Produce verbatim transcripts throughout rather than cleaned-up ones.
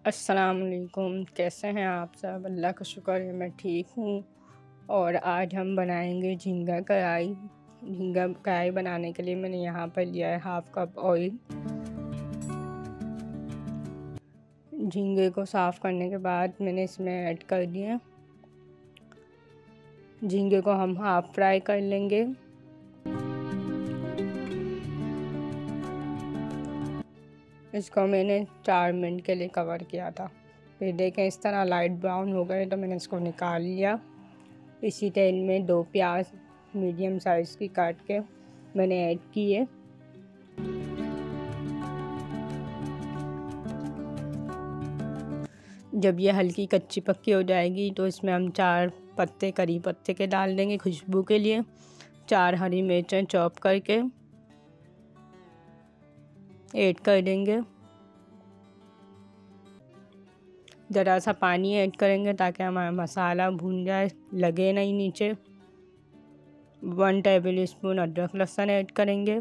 अस्सलाम वालेकुम। कैसे हैं आप सब? अल्लाह का शुक्र है मैं ठीक हूँ। और आज हम बनाएंगे झींगा कढ़ाई। झींगा कढ़ाई बनाने के लिए मैंने यहाँ पर लिया है हाफ कप ऑयल। झींगे को साफ़ करने के बाद मैंने इसमें ऐड कर दिया। झींगे को हम हाफ फ्राई कर लेंगे। इसको मैंने चार मिनट के लिए कवर किया था। फिर देखें इस तरह लाइट ब्राउन हो गए तो मैंने इसको निकाल लिया। इसी तेल में दो प्याज मीडियम साइज़ की काट के मैंने ऐड किए। जब ये हल्की कच्ची पक्की हो जाएगी तो इसमें हम चार पत्ते करी पत्ते के डाल देंगे खुशबू के लिए। चार हरी मिर्चें चॉप करके ऐड कर देंगे। ज़रा सा पानी ऐड करेंगे ताकि हमारा मसाला भून जाए, लगे नहीं नीचे। वन टेबल स्पून अदरक लहसुन ऐड करेंगे।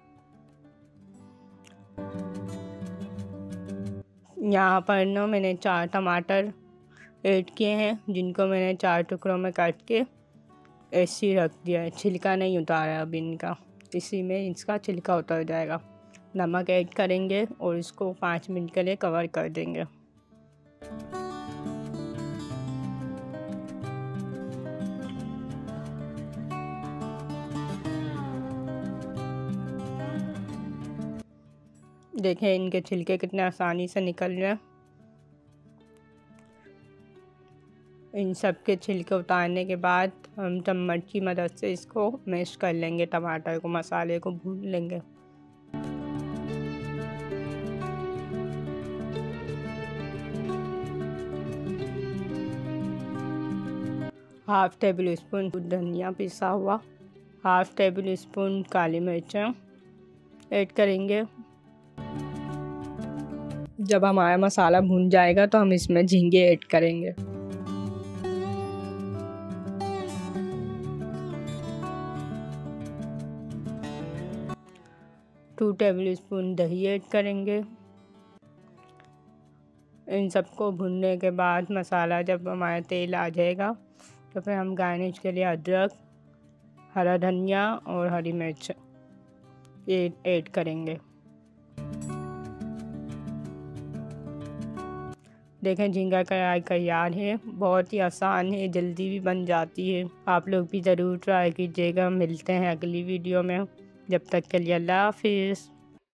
यहाँ पर ना मैंने चार टमाटर ऐड किए हैं, जिनको मैंने चार टुकड़ों में काट के ऐसे ही रख दिया है। छिलका नहीं उतारा अब इनका, इसी में इसका छिलका उतर जाएगा। नमक ऐड करेंगे और इसको पाँच मिनट के लिए कवर कर देंगे। देखें इनके छिलके कितने आसानी से निकल रहे हैं। इन सब के छिलके उतारने के बाद हम चम्मच की मदद से इसको मैश कर लेंगे। टमाटर को, मसाले को भून लेंगे। हाफ टेबल स्पून धनिया पिसा हुआ, हाफ टेबल स्पून काली मिर्चें ऐड करेंगे। जब हमारा मसाला भून जाएगा तो हम इसमें झींगे ऐड करेंगे। टू टेबल स्पून दही ऐड करेंगे। इन सबको भूनने के बाद मसाला जब हमारा तेल आ जाएगा तो फिर हम गार्निश के लिए अदरक, हरा धनिया और हरी मिर्च ऐड करेंगे। देखें झींगा कढ़ाई तैयार है। बहुत ही आसान है, जल्दी भी बन जाती है। आप लोग भी ज़रूर ट्राई कीजिएगा। मिलते हैं अगली वीडियो में, जब तक के लिए अल्लाह हाफिज़।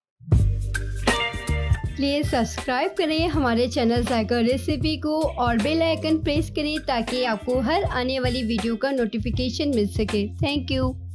प्लीज़ सब्सक्राइब करें हमारे चैनल जायका रेसिपी को और बेल आइकन प्रेस करें ताकि आपको हर आने वाली वीडियो का नोटिफिकेशन मिल सके। Thank you.